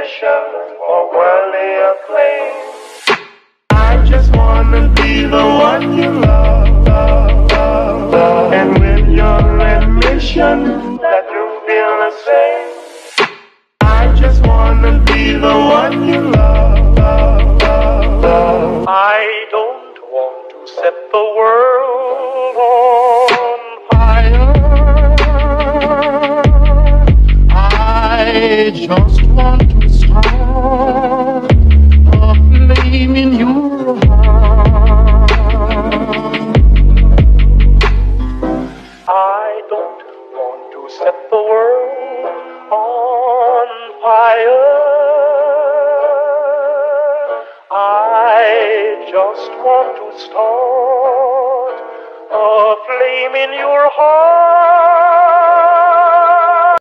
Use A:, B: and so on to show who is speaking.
A: ambition for worldly acclaim. I just wanna be the one you love, and when you're admission that you feel the same. I just wanna be the one you love. I don't want to set the world on fire. I just want to start a flame in your heart. I don't want to set the world on fire. I just want to start a flame in your heart.